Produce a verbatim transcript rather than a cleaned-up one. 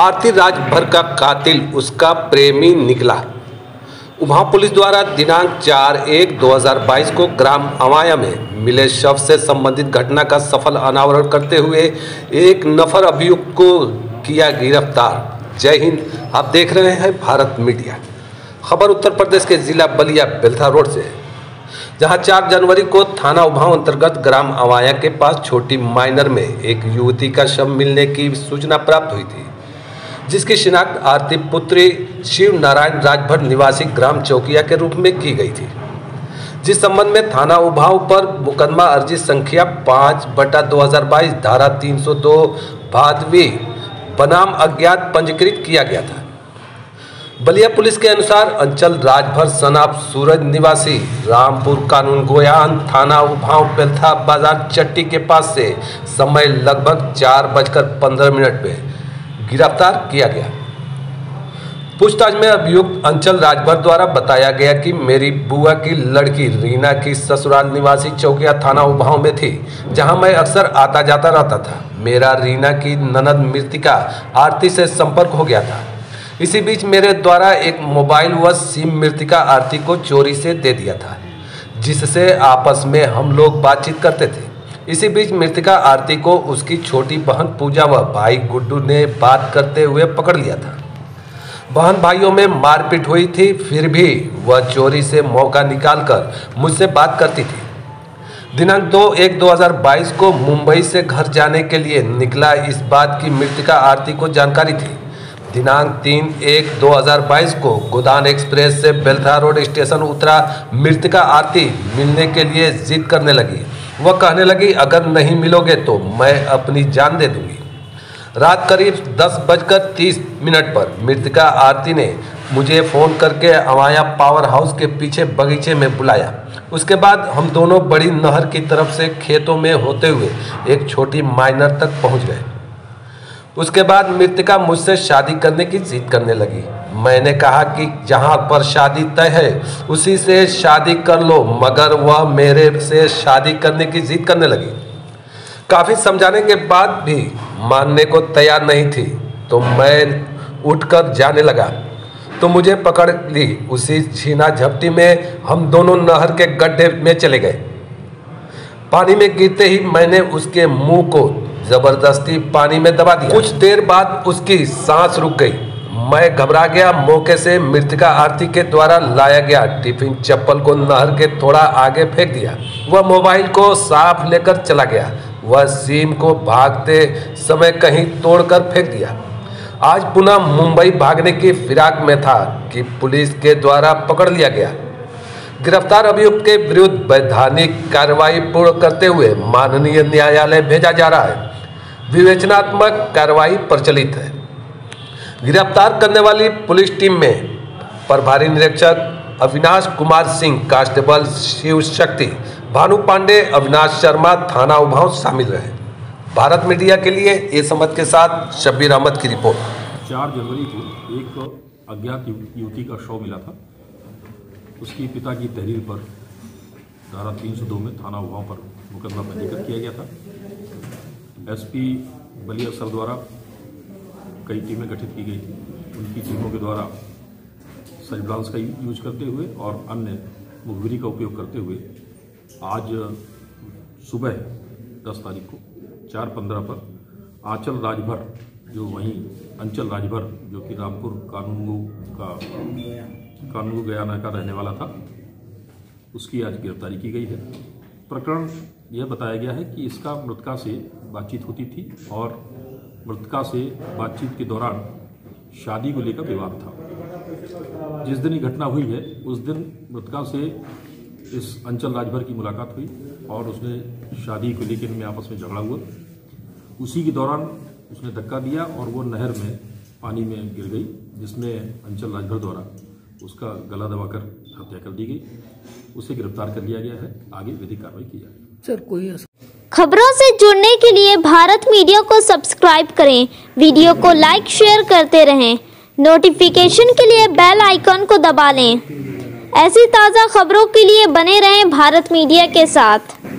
आरती राजभर का कातिल उसका प्रेमी निकला। उभाऊ पुलिस द्वारा दिनांक चार एक दो हज़ार बाईस को ग्राम अवाया में मिले शव से संबंधित घटना का सफल अनावरण करते हुए एक नफर अभियुक्त को किया गिरफ्तार। जय हिंद, आप देख रहे हैं भारत मीडिया। खबर उत्तर प्रदेश के जिला बलिया बेलथा रोड से, जहां चार जनवरी को थाना उभाऊ अंतर्गत ग्राम अवाया के पास छोटी माइनर में एक युवती का शव मिलने की सूचना प्राप्त हुई थी, जिसकी शिनाख्त आरती पुत्री शिव नारायण राजभर निवासी ग्राम चौकिया के रूप में की गई थी, जिस संबंध में थाना उभाऊ पर मुकदमा अर्जी संख्या पाँच बटा दो हजार बाईस धारा तीन सौ दो भादवी बनाम अज्ञात पंजीकृत किया गया था। बलिया पुलिस के अनुसार अंचल राजभर सनाब सूरज निवासी रामपुर कानून गोयान थाना उभाऊ बेलथा बाजार चट्टी के पास से समय लगभग चार बजकर पंद्रह मिनट में गिरफ्तार किया गया। पूछताछ में अभियुक्त अंचल राजभर द्वारा बताया गया कि मेरी बुआ की लड़की रीना की ससुराल निवासी चौकिया थाना उभाऊ में थी, जहां मैं अक्सर आता जाता रहता था। मेरा रीना की ननद मृतिका आरती से संपर्क हो गया था। इसी बीच मेरे द्वारा एक मोबाइल व सिम मृतिका आरती को चोरी से दे दिया था, जिससे आपस में हम लोग बातचीत करते थे। इसी बीच मृतिका आरती को उसकी छोटी बहन पूजा व भाई गुड्डू ने बात करते हुए पकड़ लिया था। बहन भाइयों में मारपीट हुई थी, फिर भी वह चोरी से मौका निकालकर मुझसे बात करती थी। दिनांक दो एक दो हज़ार बाईस को मुंबई से घर जाने के लिए निकला। इस बात की मृतिका आरती को जानकारी थी। दिनांक तीन एक दो हज़ार बाईस को गोदान एक्सप्रेस से बेलथा रोड स्टेशन उतरा। मृतिका आरती मिलने के लिए जिद करने लगी। वह कहने लगी, अगर नहीं मिलोगे तो मैं अपनी जान दे दूंगी। रात करीब दस बजकर तीस मिनट पर मृतिका आरती ने मुझे फ़ोन करके अवाया पावर हाउस के पीछे बगीचे में बुलाया। उसके बाद हम दोनों बड़ी नहर की तरफ से खेतों में होते हुए एक छोटी माइनर तक पहुंच गए। उसके बाद मृतिका मुझसे शादी करने की जिद करने लगी। मैंने कहा कि जहां पर शादी तय है उसी से शादी कर लो, मगर वह मेरे से शादी करने की जिद करने लगी। काफ़ी समझाने के बाद भी मानने को तैयार नहीं थी, तो मैं उठकर जाने लगा तो मुझे पकड़ ली। उसी छीना झपटी में हम दोनों नहर के गड्ढे में चले गए। पानी में गिरते ही मैंने उसके मुंह को जबरदस्ती पानी में दबा दिया। कुछ देर बाद उसकी सांस रुक गई। मैं घबरा गया। मौके से मृतिका आरती के द्वारा लाया गया टिफिन चप्पल को नहर के थोड़ा आगे फेंक दिया। वह मोबाइल को साफ लेकर चला गया। वह सिम को भागते समय कहीं तोड़कर फेंक दिया। आज पुनः मुंबई भागने की फिराक में था कि पुलिस के द्वारा पकड़ लिया गया। गिरफ्तार अभियुक्त के विरुद्ध वैधानिक कार्रवाई पूर्ण करते हुए माननीय न्यायालय भेजा जा रहा है। विवेचनात्मक कार्रवाई प्रचलित है। गिरफ्तार करने वाली पुलिस टीम में प्रभारी निरीक्षक अविनाश कुमार सिंह, कांस्टेबल शिव शक्ति, भानु पांडे, अविनाश शर्मा, थाना उभाऊ शामिल रहे। भारत मीडिया के लिए ए समत के साथ शब्बीर अहमद की रिपोर्ट। चार जनवरी को एक अज्ञात युवती का शव मिला था। उसकी पिता की तहरीर पर धारा तीन सौ दो में थाना उभाऊ पर मुकदमा पंजीकृत किया गया था। एसपी बलिया सर द्वारा कई टीमें गठित की गई थी। उनकी टीमों के द्वारा सर्विलांस का यूज करते हुए और अन्य मुखबिरी का उपयोग करते हुए आज सुबह दस तारीख को चार पंद्रह पर आंचल राजभर, जो वहीं अंचल राजभर जो कि रामपुर कानूनगो का कानूनगो गयाना का रहने वाला था, उसकी आज गिरफ्तारी की गई है। प्रकरण यह बताया गया है कि इसका मृतका से बातचीत होती थी और मृतका से बातचीत के दौरान शादी को लेकर विवाद था। जिस दिन ये घटना हुई है उस दिन मृतका से इस अंचल राजभर की मुलाकात हुई और उसने शादी को लेकर इनमें आपस में झगड़ा हुआ। उसी के दौरान उसने धक्का दिया और वो नहर में पानी में गिर गई, जिसमें अंचल राजभर द्वारा उसका गला दबाकर हत्या कर दी गई। उसे गिरफ्तार कर लिया गया है। आगे विधिक कार्रवाई की जाएगी। सर कोई खबरों से जुड़ने के लिए भारत मीडिया को सब्सक्राइब करें, वीडियो को लाइक शेयर करते रहें, नोटिफिकेशन के लिए बेल आइकन को दबा लें। ऐसी ताज़ा खबरों के लिए बने रहें भारत मीडिया के साथ।